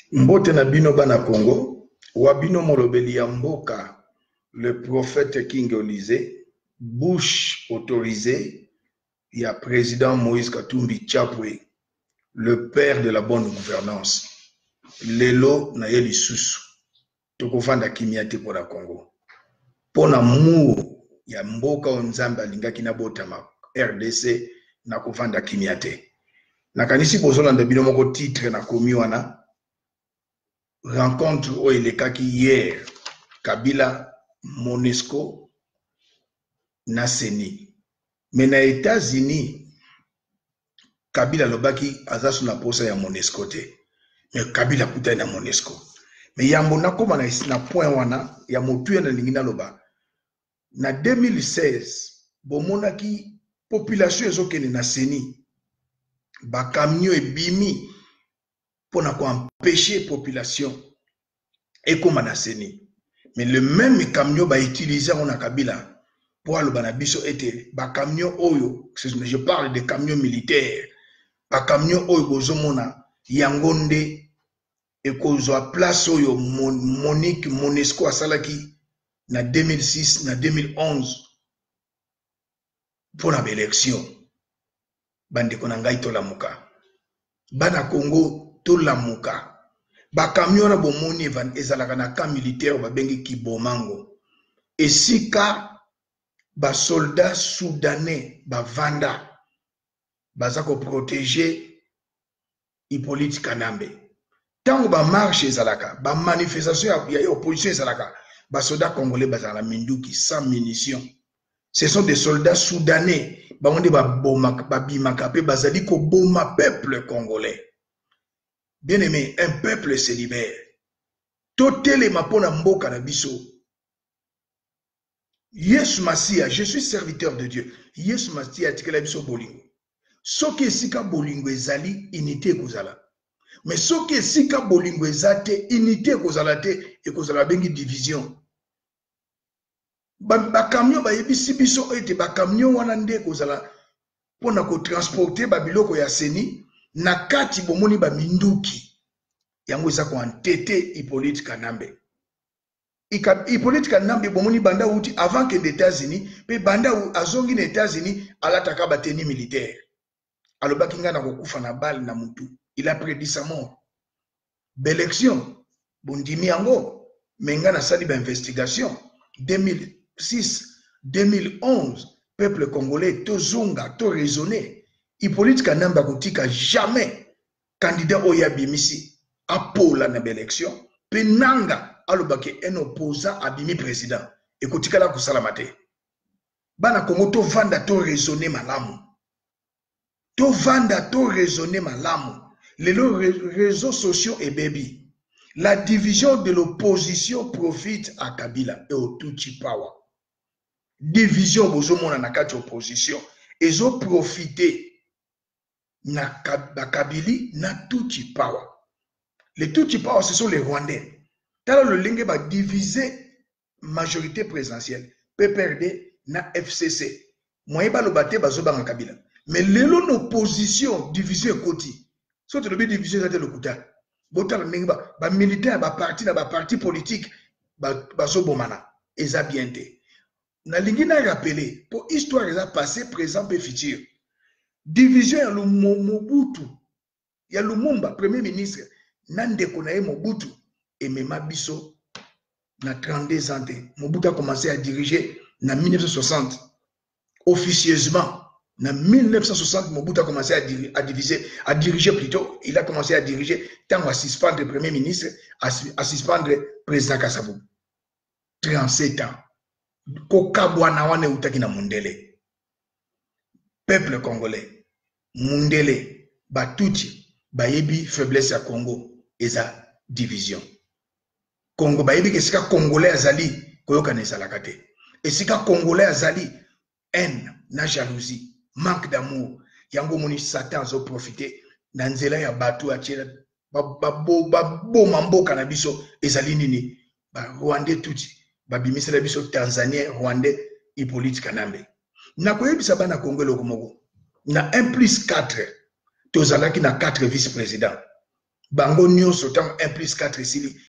Mbote na bino bana Congo, wabino molobeli ya mboka, le prophète King Olysée, bouche autorisée, il y a président Moïse Katumbi Tchapwe, le père de la bonne gouvernance. Lelo na ye lisusu, tokovanda kimia te pour la Congo. Pona mu ya mboka onzamba lingaki na botama RDC na kovanda kimia te. Nakanisi bozolanda bino moko titre na komi wana rencontre o elekaki hier Kabila Monusco na CENI. Mais na États-Unis Kabila lobaki azasu na posa ya Monusco te. Mais Kabila kuta na Monusco. Mais yambo nakoma na point wana ya motu ya na lingina loba. Na 2016 bomonaki population ezokende na CENI. Ba camion ebimi pour empêcher la population et comme na CENI. Mais le même camion va utiliser en Kabila pour le banabiso était ba camion oyo, je parle de camions militaires, ba camion oyo bozomona yangonde et kozwa place oyo Monique Monesco asalaki na 2006 na 2011 pour l'élection. Bande konangai to lamuka. Bana Congo to lamuka. Ba camion na bomoni evan ezalaka na camp militaire ba bengi Kibomango. Esika ba soldats soudanais ba vanda bazako protéger Hippolyte Kanambe. Tango ba marche ezalaka, ba manifestation ya opposition ezalaka, ba soldats congolais bazala minduki sans munitions. Ce sont des soldats soudanais ba onde ba bomaka ba bimaka pe bazali ko boma peuple congolais. Bien aimé, un peuple se libère. Totele mapona mboka na biso. Yesu Masia, je suis serviteur de Dieu. Yesu Masia atikela biso bolingo. Soki esika bolingo ezali, unité kozala. Mais soki esika bolingo ezate, unité kozala te, et kozala bengi division. Ba camion ba yebisi biso ete ba camion wana nde kozala pona ko transporter ba biloko ya CENI. Na kati bomoni ba minduki yango eza ko entêté Hippolyte Kanambe. Hippolyte Kanambe bomoni banda uti avant que les États-Unis pe banda azongi na États-Unis alataka ba tenue militaire. Alobaki nga na kokufa na balle na mutu. Il a prédit sa mort. Bélection bondimi yango menga na sali ba investigation 2006 2011 peuple congolais tozonga to raisonner. Hippolyte Kanambe akotika jamais candidat oya bimisi apola na l'élection penanga alobaki un opposant abimi président ekotika la kusala te. Bana Congo to vanda to raisonner malamu. To vanda to raisonner malamu. Les réseaux sociaux et baby. La division de l'opposition profite à Kabila et au Tutsi Power. Division bozomona na kati opposition. Ils ont profité na Kabili na Tutsi Power. Les Tutsi Power, ce sont les Rwandais. Tala le lingue va diviser majorité présidentielle. PPRD na FCC. Moyen ba lo bate bazoba na Kabila. Mais l'opposition division côté. Soit le division ça le kuta. Botala lingue ba militaire ba parti politique bazobomana. Eza bien te. Na lingi na rappeler pour histoire eza passé, présent et futur. Division ya Mobutu, ya Lumumba, premier ministre, Nandeko na Mobutu, et Mema Biso, na 32 ans. Mobutu a commencé à diriger en 1960. Officieusement, en 1960, Mobutu a commencé à diriger plutôt. Il a commencé à diriger tant à suspendre le premier ministre, à suspendre le président Kassabou. 37 ans. Kokabwana wane utaki na Mundele. Peuple congolais. Mundele, Batuti, Bayebi, faiblesse à Congo, eza division. Congo, Bayebi, que sika Congolais azali, koyoka nezalakate. Et sika Congolais azali, haine, na jalousie, manque d'amour, yango moni Satan zo profité, nanzela ya batu achela, babo mambo kanabiso, ezali nini, ba Rwandais tuti, babimisa la biso Tanzanien, Rwandais, Hippolyte Kanambe. Na koyebi sabana Congo lokomogo. Na 1+4, tozalaki na 4 vice-présidents. bango nyonso ntango 1 plus 4 esili